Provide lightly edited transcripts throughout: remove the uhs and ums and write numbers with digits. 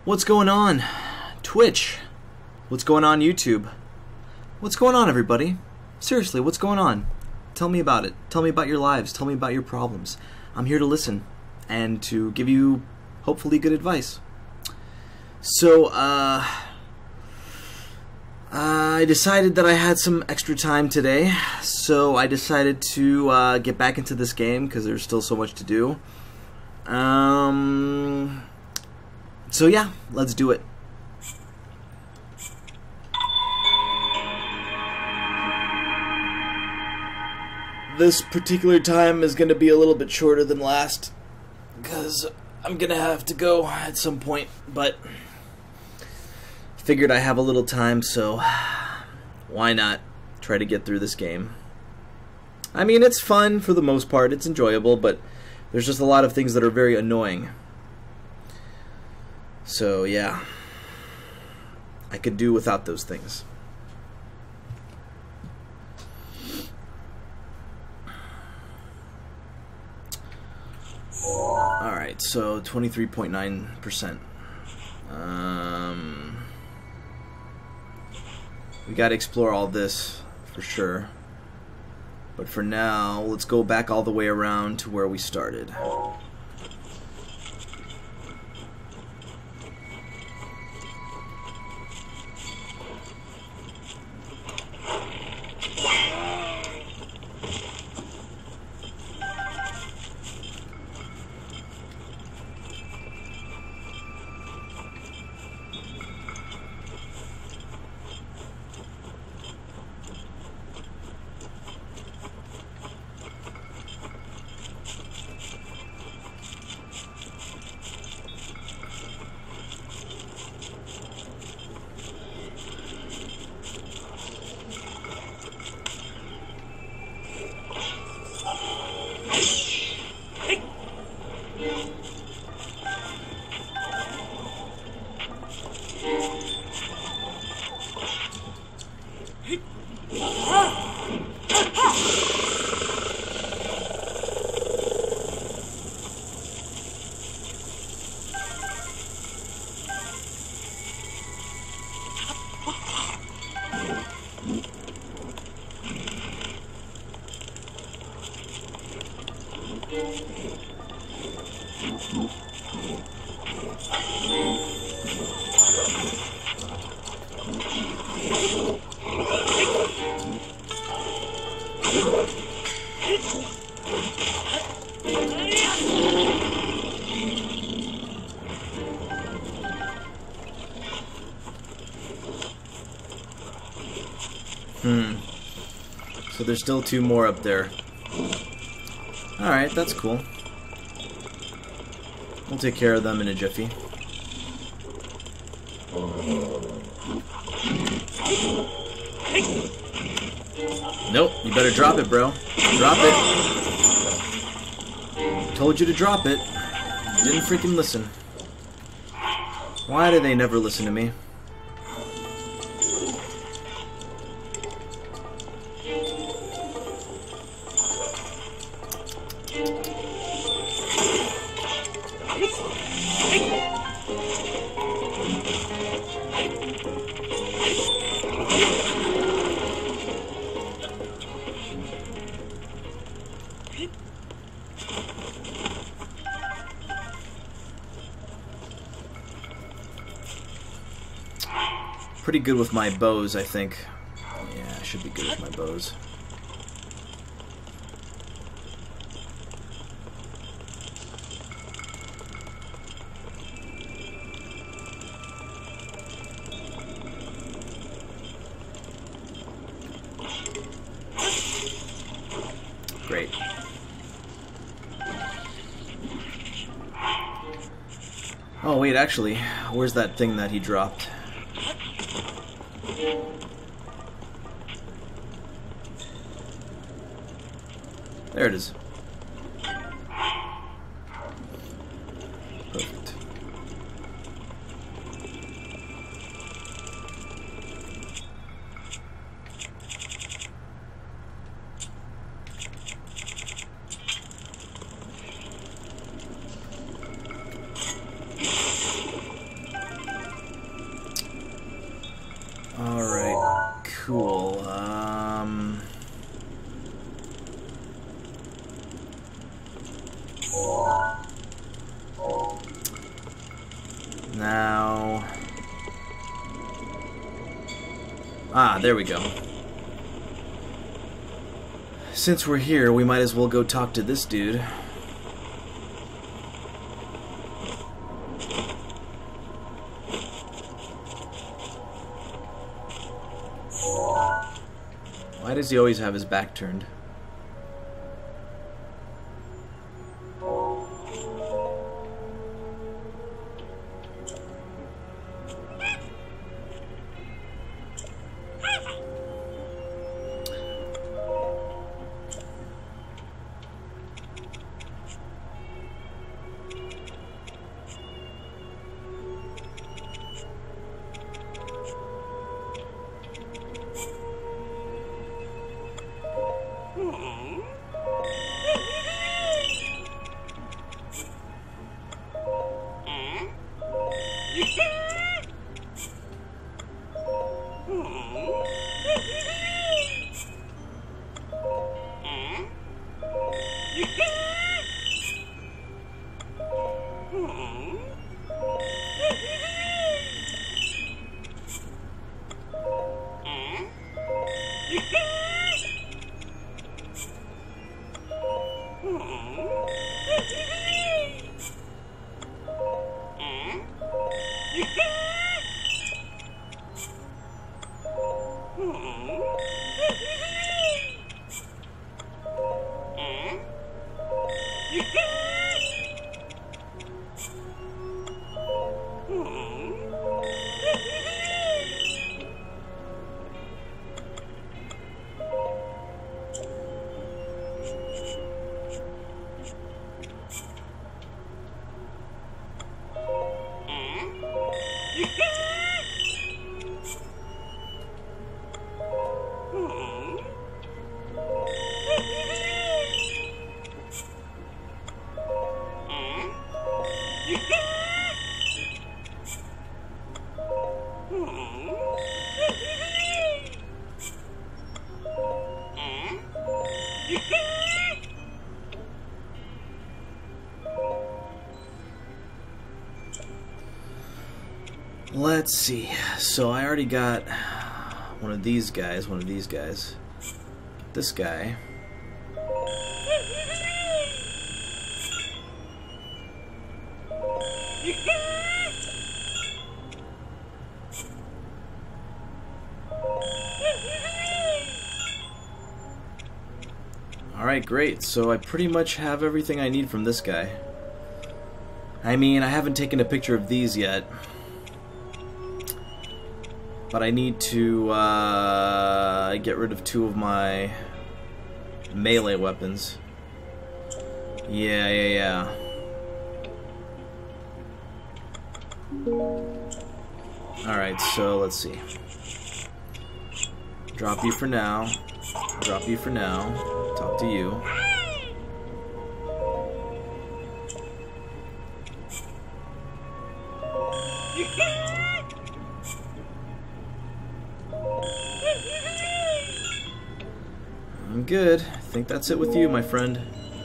What's going on, Twitch? What's going on, YouTube? What's going on, everybody? Seriously, what's going on? Tell me about it. Tell me about your lives. Tell me about your problems. I'm here to listen and to give you, hopefully, good advice. So, I decided that I had some extra time today, so I decided to get back into this game because there's still so much to do. So yeah, let's do it. This particular time is going to be a little bit shorter than last because I'm going to have to go at some point, but figured I have a little time, so why not try to get through this game. I mean, it's fun for the most part, it's enjoyable, but there's just a lot of things that are very annoying. So yeah, I could do without those things. Alright, so 23.9%. We gotta explore all this for sure. But for now, let's go back all the way around to where we started. So there's still two more up there. Alright, that's cool. We'll take care of them in a jiffy. Nope, you better drop it, bro. Drop it. Told you to drop it. You didn't freaking listen. Why do they never listen to me? Pretty good with my bows, I think. Yeah, I should be good with my bows. Great. Oh, wait, actually, where's that thing that he dropped? There it is. Perfect. Now... Ah, there we go. Since we're here, we might as well go talk to this dude. Why does he always have his back turned? Let's see. So I already got one of these guys. This guy. Alright, great. So I pretty much have everything I need from this guy. I mean, I haven't taken a picture of these yet. But I need to get rid of 2 of my melee weapons. Yeah. Alright, so let's see. Drop you for now. Drop you for now. Talk to you. I'm good. I think that's it with you, my friend.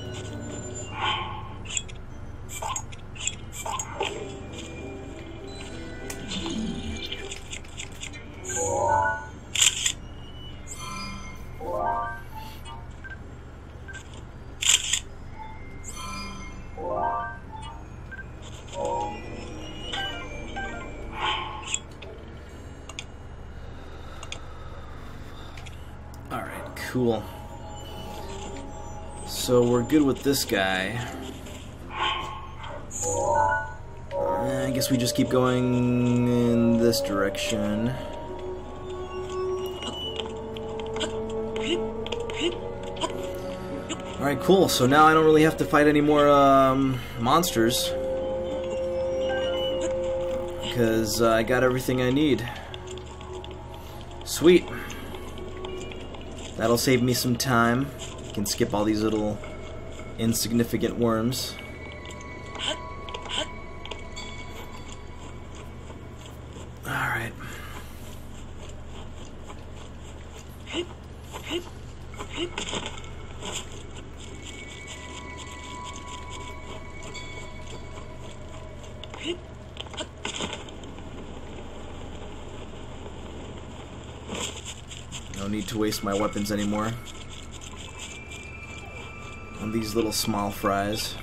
Alright, cool. So we're good with this guy. I guess we just keep going in this direction. Alright, cool. So now I don't really have to fight any more monsters. Because I got everything I need. Sweet. That'll save me some time. I can skip all these little insignificant worms. Alright. No need to waste my weapons anymore on these little small fries.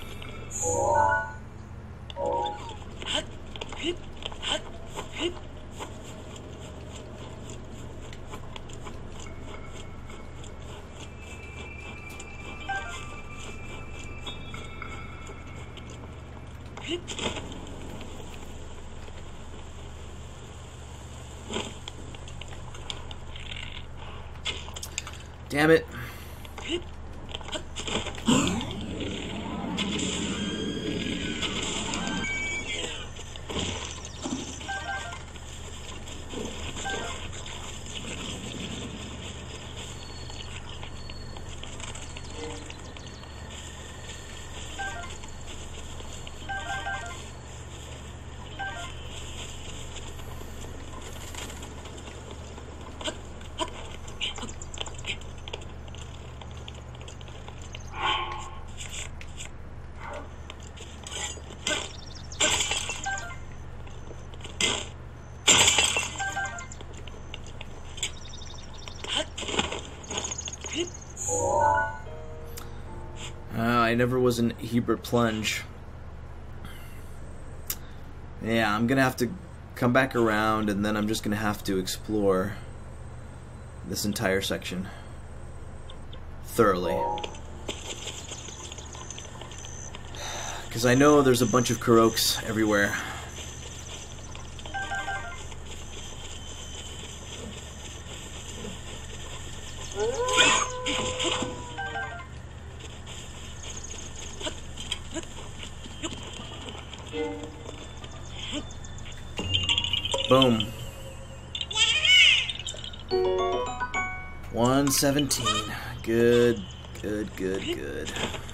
Damn it. I never was an Hebert plunge. Yeah, I'm gonna have to come back around, and then I'm just gonna have to explore this entire section thoroughly. Because I know there's a bunch of Karoks everywhere. Boom. 117. Good, good, good, good.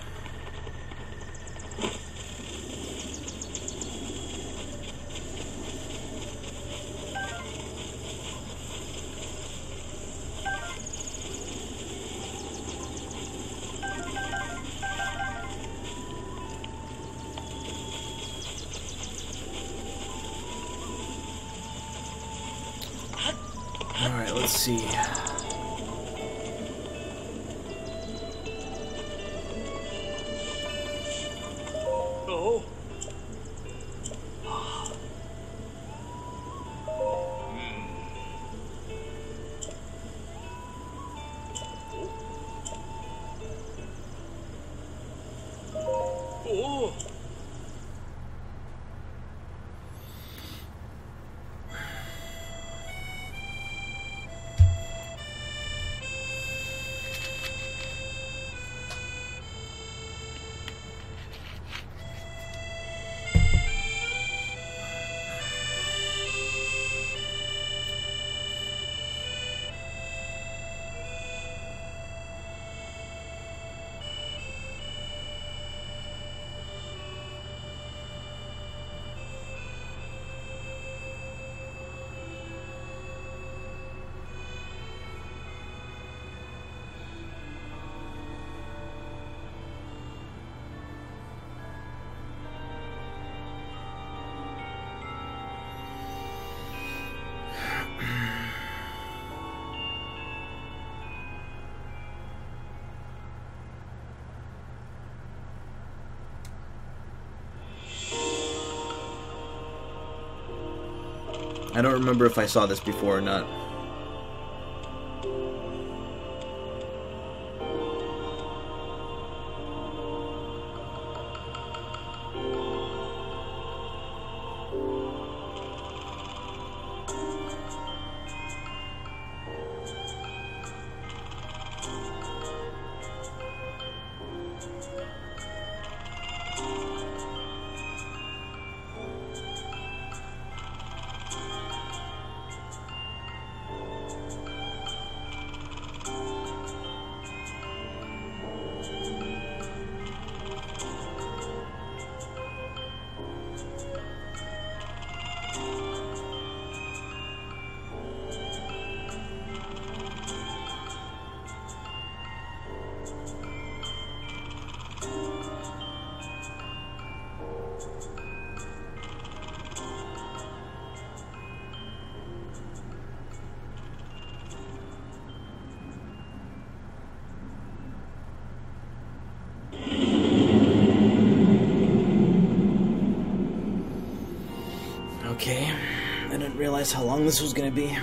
Alright, let's see. Oh. Oh. I don't remember if I saw this before or not. Okay, I didn't realize how long this was gonna be.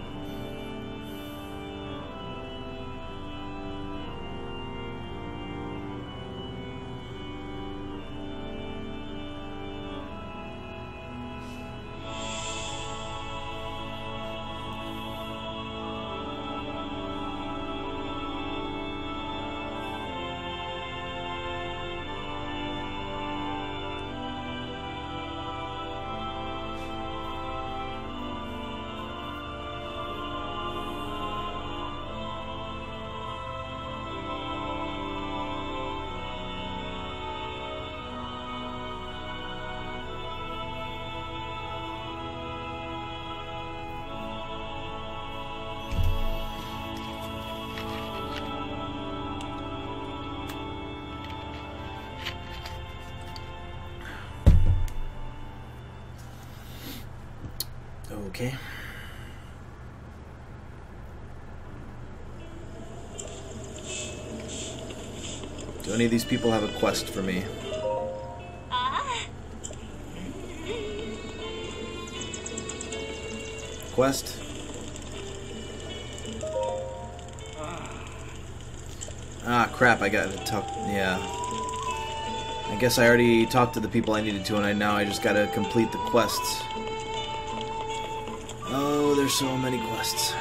Okay. Do any of these people have a quest for me? Quest? Ah, crap, I gotta talk. Yeah. I guess I already talked to the people I needed to, and now I just gotta complete the quests. Oh, there's so many quests.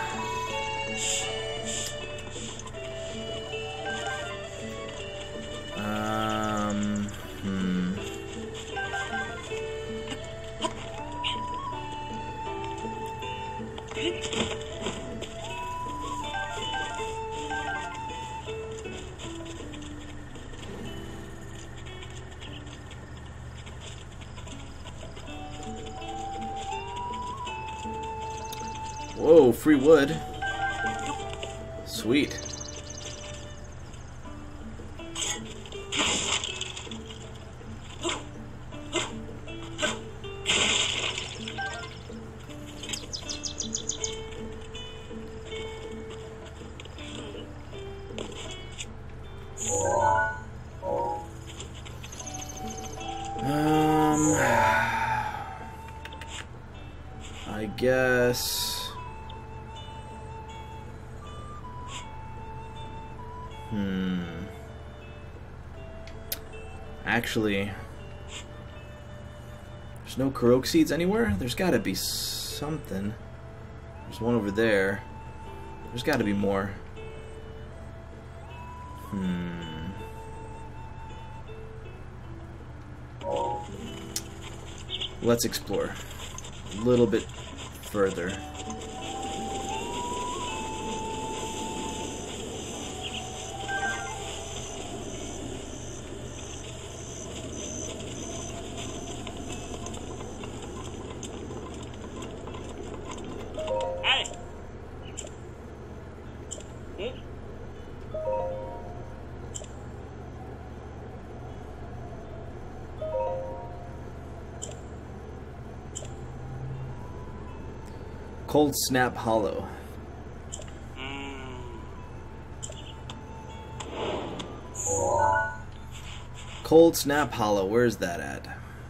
Whoa, free wood. Sweet. I guess. Actually, there's no Korok seeds anywhere? There's gotta be something. There's one over there. There's gotta be more. Let's explore a little bit further. Cold Snap Hollow. Cold Snap Hollow, where's that at?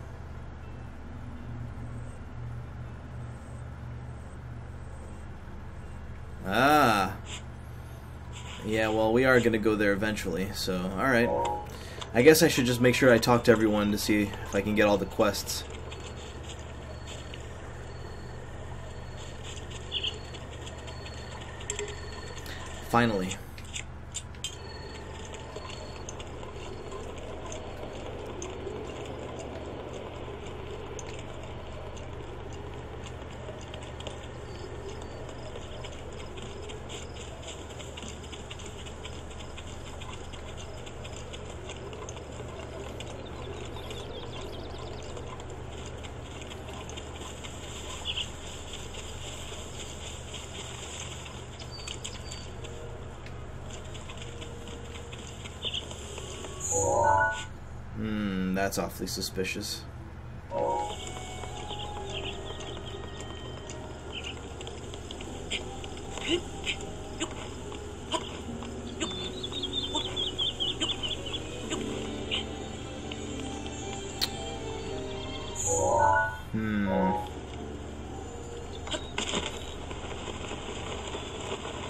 Ah. Yeah, well, we are going to go there eventually, so, alright. I guess I should just make sure I talk to everyone to see if I can get all the quests. Finally. That's awfully suspicious.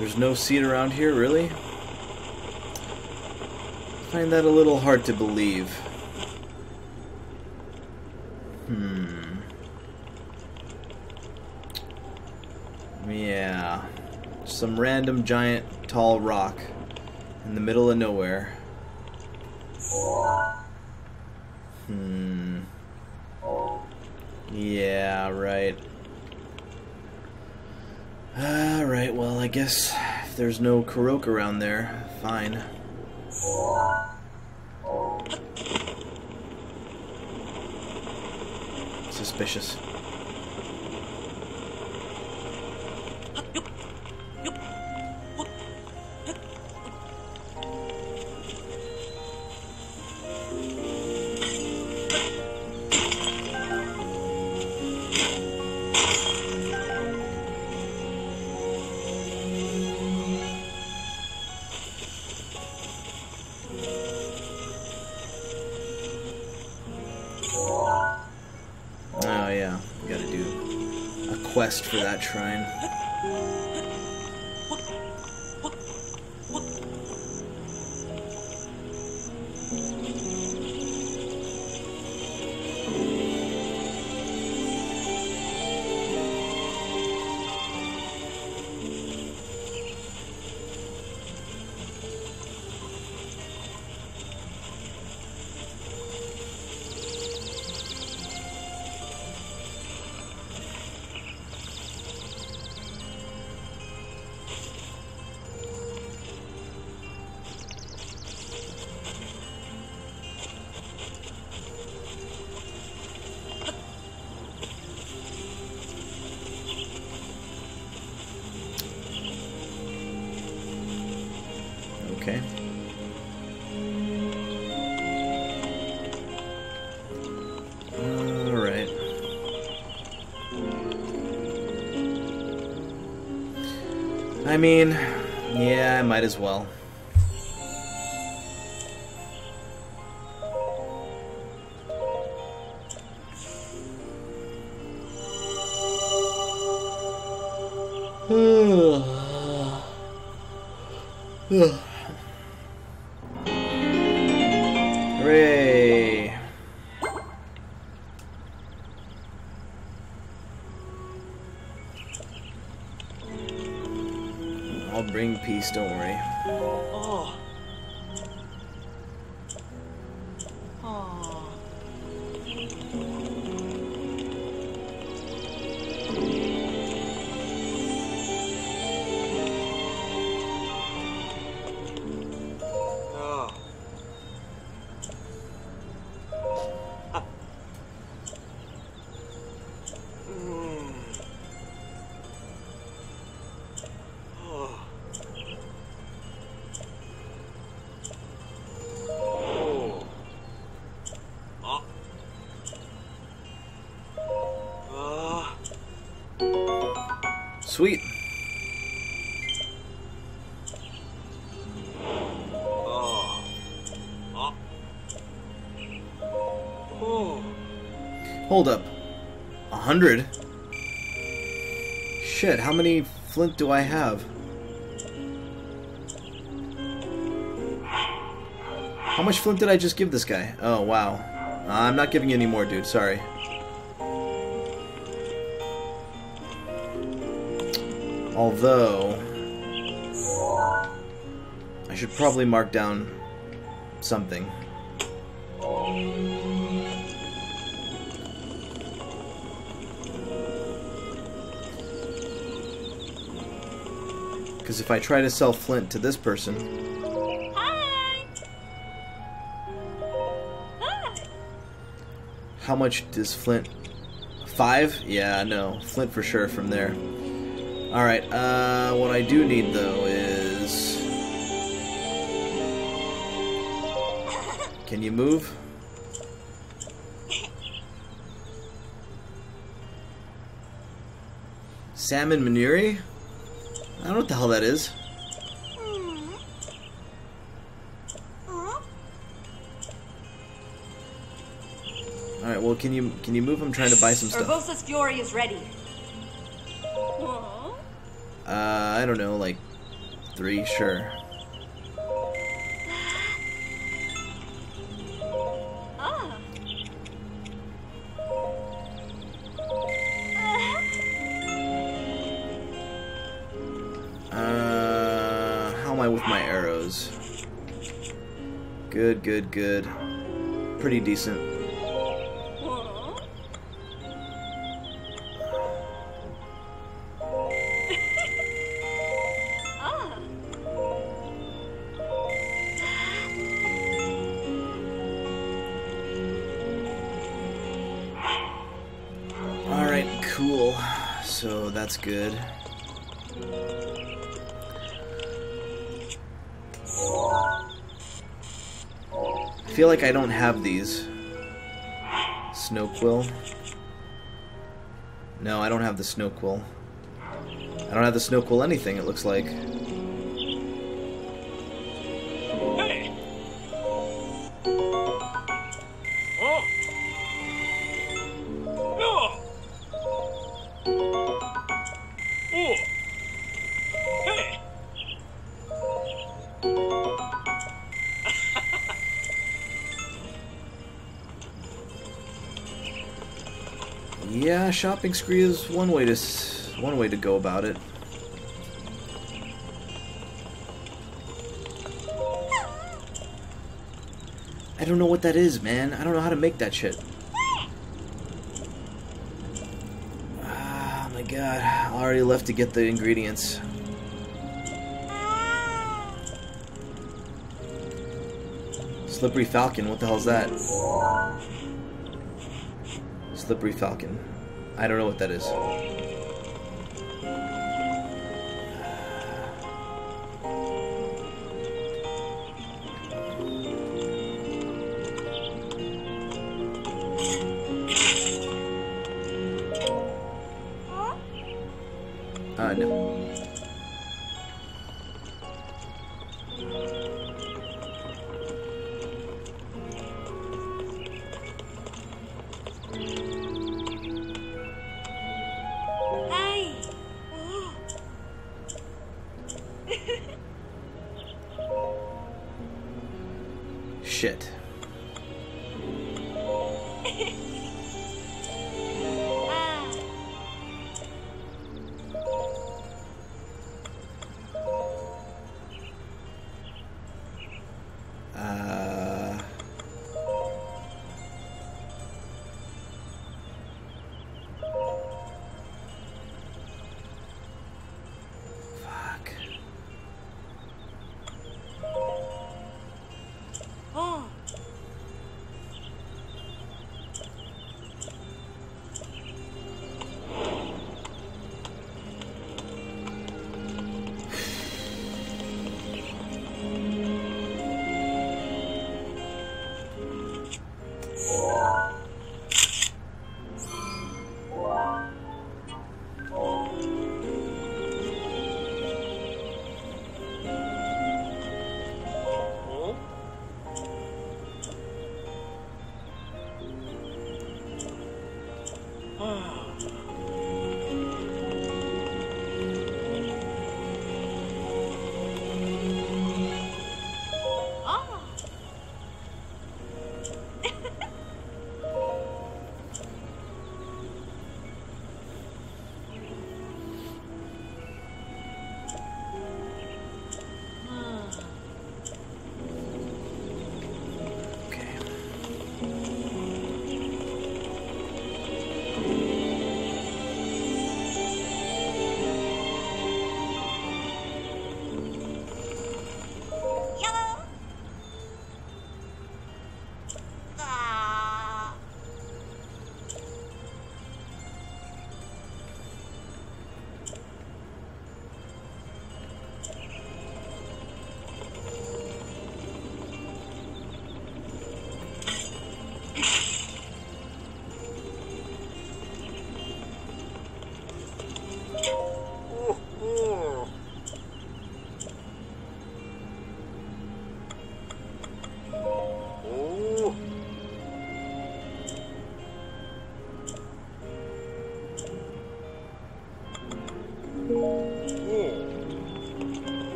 There's no seed around here, really? I find that a little hard to believe. Yeah. Some random giant tall rock in the middle of nowhere. Yeah, right. Alright, well, I guess if there's no Korok around there, fine. Suspicious. Oh yeah, we gotta do a quest for that shrine. Okay. Alright. I mean, yeah, I might as well. Hooray! I'll bring peace, don't worry. Oh. Oh. Sweet. Hold up. 100? Shit, how many flint do I have? How much flint did I just give this guy? Oh, wow. I'm not giving you any more, dude. Sorry. Although, I should probably mark down something. Because if I try to sell flint to this person... Hi! Hi! How much does flint... 5? Yeah, no. Flint for sure from there. Alright, what I do need, though, is... Can you move? Salmon manure? I don't know what the hell that is. Alright, well, can you move? I'm trying to buy some stuff. Urbosa's Fury is ready. I don't know, like 3, sure. Ah. How am I with my arrows? Good, good, good. Pretty decent. Huh? Ah. Alright, cool. So that's good. I feel like I don't have these. Snow quill. No, I don't have the snow quill. I don't have the snow quill anything, it looks like. Hey! Oh! No! Oh! Hey! Yeah, shopping spree is one way to go about it. I don't know what that is, man. I don't know how to make that shit. Ah, my god. I already left to get the ingredients. Slippery Falcon, what the hell is that? Slippery Falcon. I don't know what that is. No. Hey. Oh. Shit. Ah. Fuck. Oh. Oh? Ah. Okay.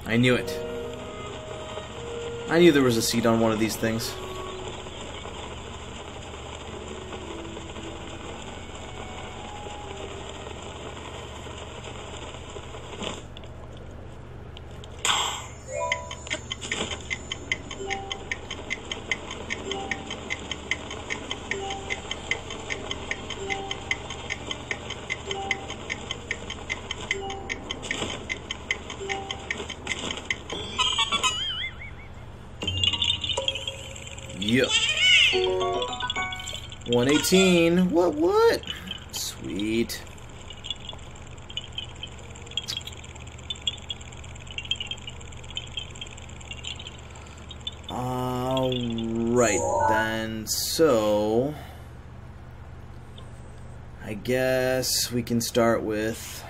I knew it. I knew there was a seat on one of these things. Yep. 118. What? Sweet. Alright then, so I guess we can start with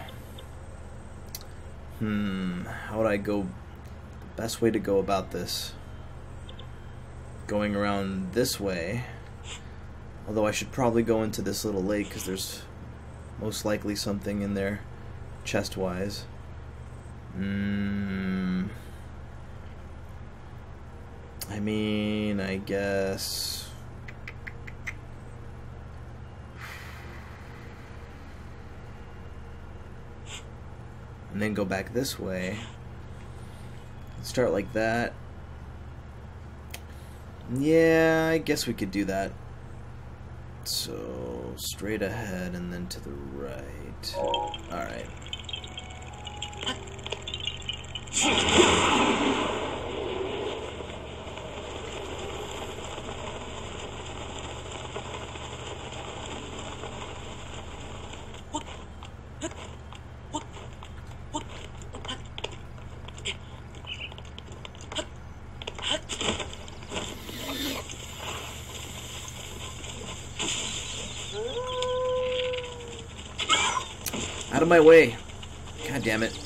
how would I go, best way to go about this? Going around this way, although I should probably go into this little lake because there's most likely something in there chest wise. I mean, I guess and then go back this way, start like that. Yeah, I guess we could do that. So, straight ahead and then to the right. Alright. Out of my way. God damn it.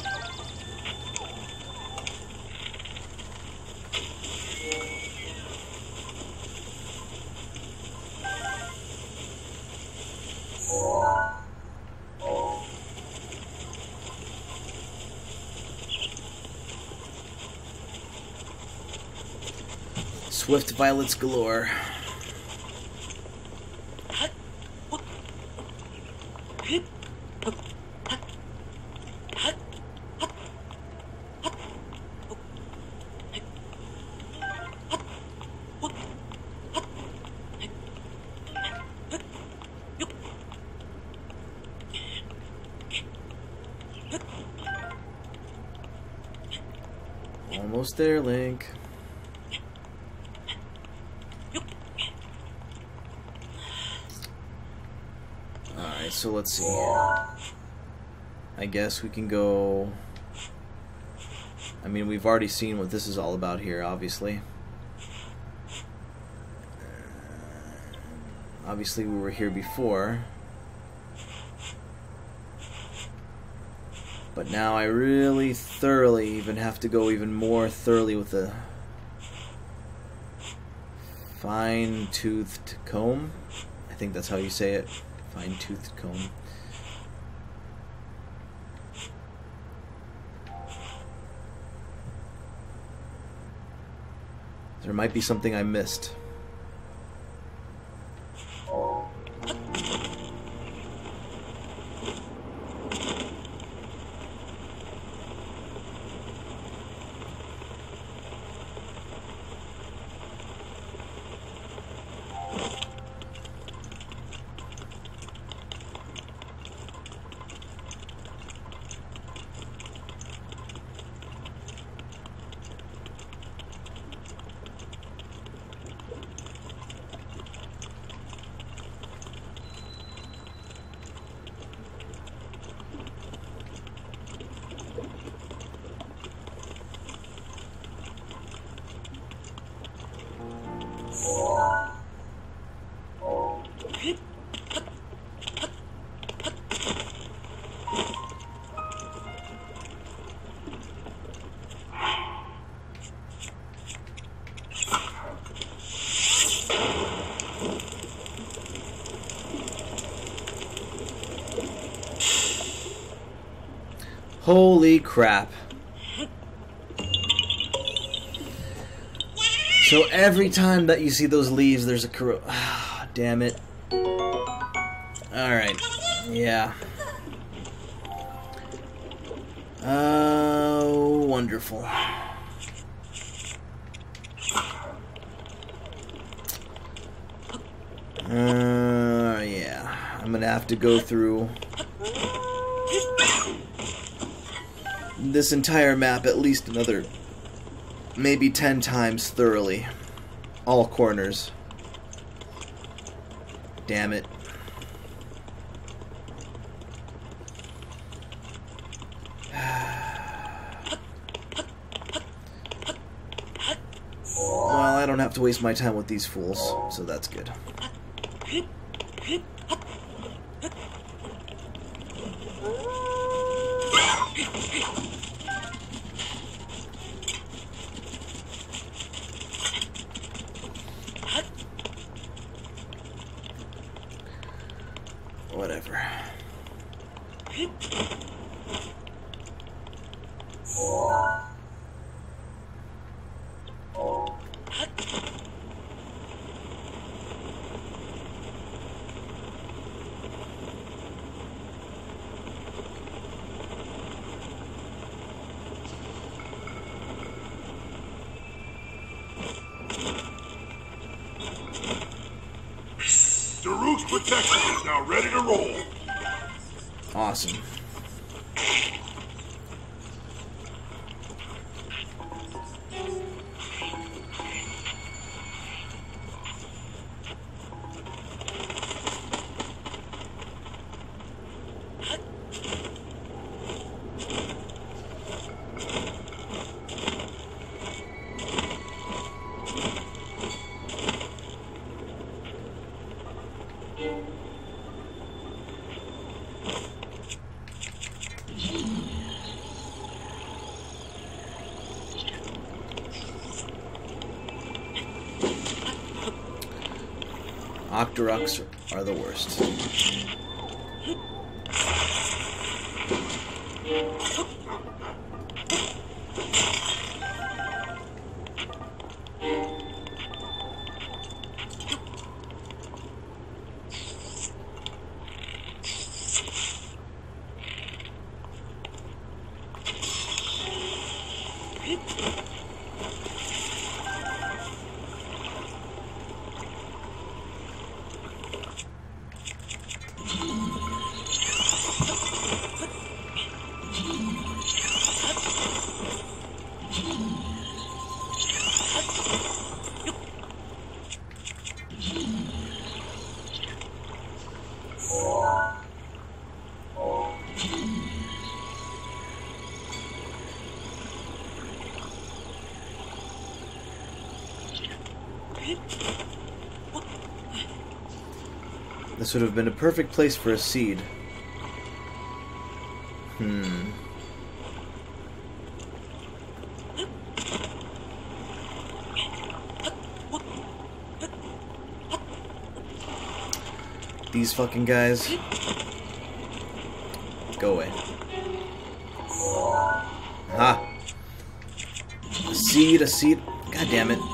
Swift violets galore. Almost there, Link. Alright, so let's see. I guess we can go... I mean, we've already seen what this is all about here, obviously. Obviously, we were here before. But now I really thoroughly even have to go even more thoroughly with a fine-toothed comb. I think that's how you say it. Fine-toothed comb. There might be something I missed. Holy crap. So every time that you see those leaves, there's a ah, damn it. Alright. Yeah. Oh, wonderful. Yeah. I'm gonna have to go through this entire map at least another maybe 10 times thoroughly. All corners. Damn it. Well, I don't have to waste my time with these fools, so that's good. Whatever. Daruk's protection is now ready to roll. Awesome. Octoroks are the worst. This would have been a perfect place for a seed. These fucking guys. Go away. Ha! A seed, a seed. God damn it.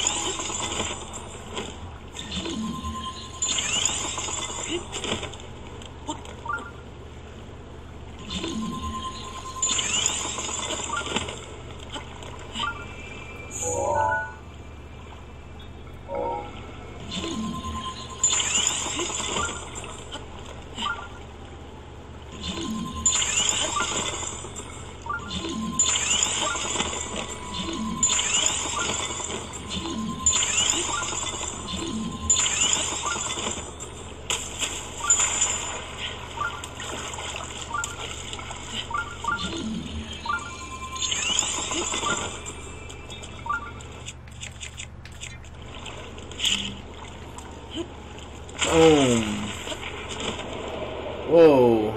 Whoa.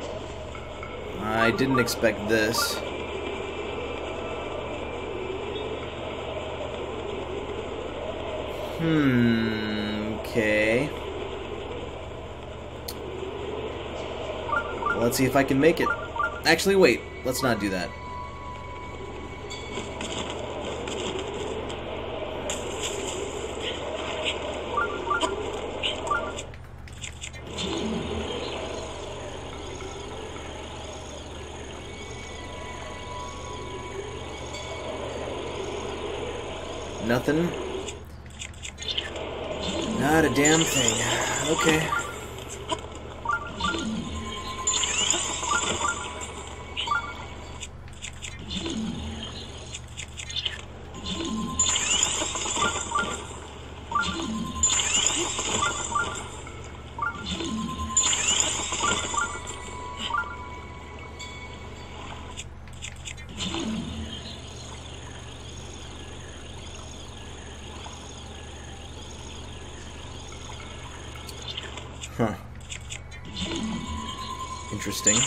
I didn't expect this. Okay. Let's see if I can make it. Actually, wait. Let's not do that. Nothing? Not a damn thing. Okay. Huh. Interesting.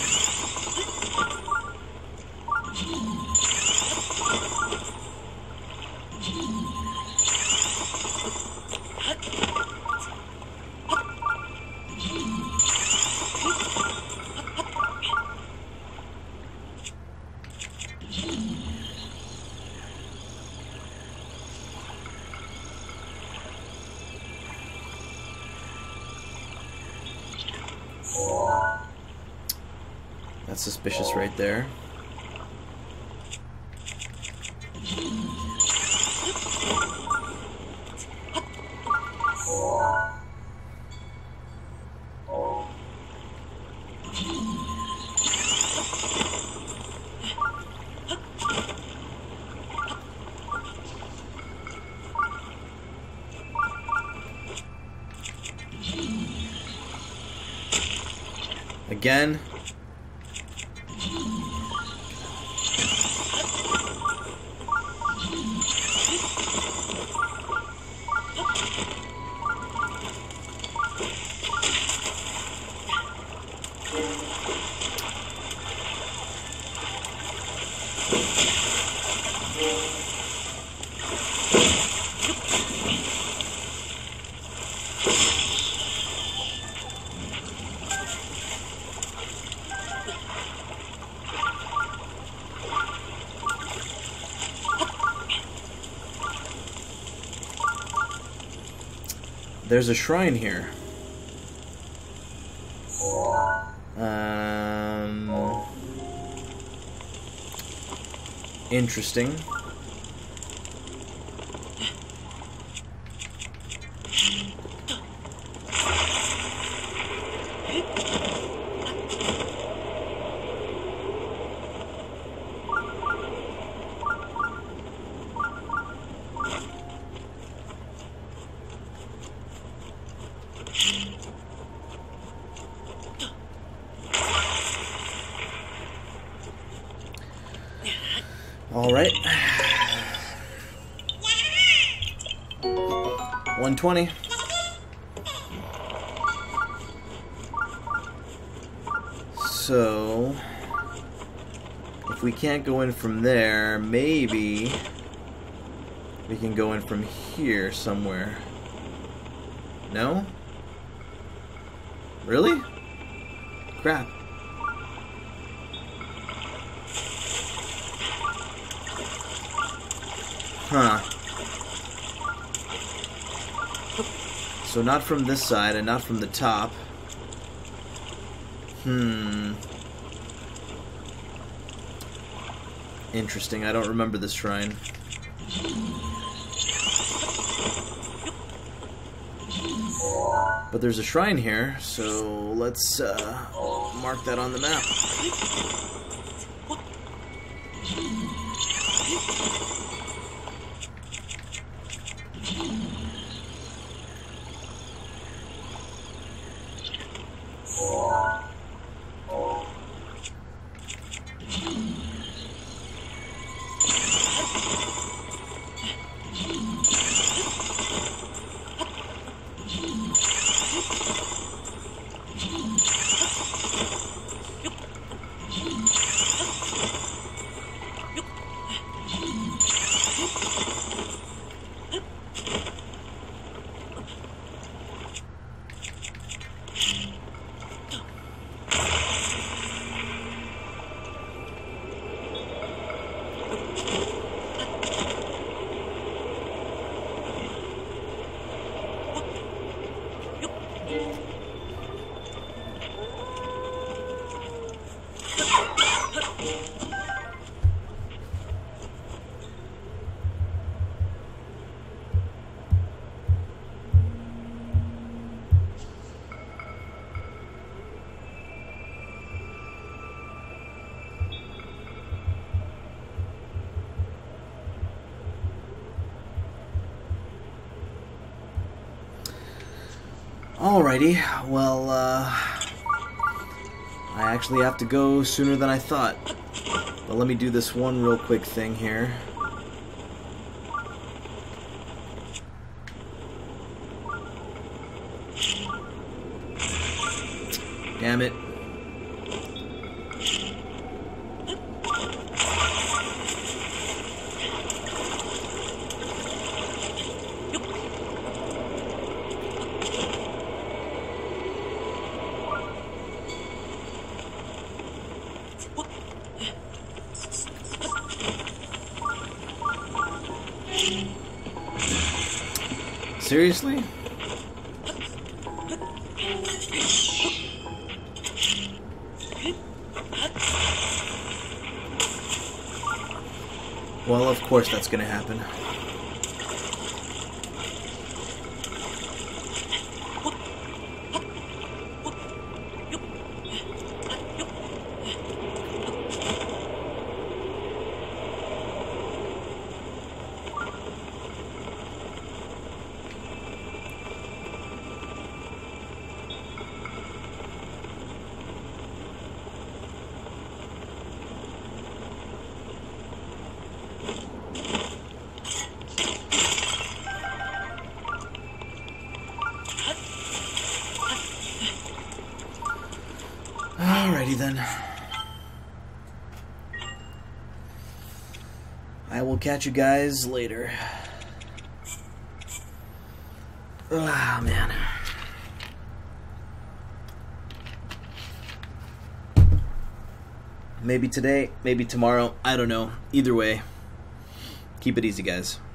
That's suspicious right there. Again. There's a shrine here. Interesting. All right. 120. So, if we can't go in from there, maybe we can go in from here somewhere. No? Really? Crap. Huh. So not from this side and not from the top. Interesting. I don't remember this shrine. But there's a shrine here, so let's mark that on the map. Alrighty, well, I actually have to go sooner than I thought. But let me do this one real quick thing here. Damn it. Seriously? Well, of course that's gonna happen. Alrighty then. I will catch you guys later. Ah, man. Maybe today, maybe tomorrow, I don't know. Either way, keep it easy, guys.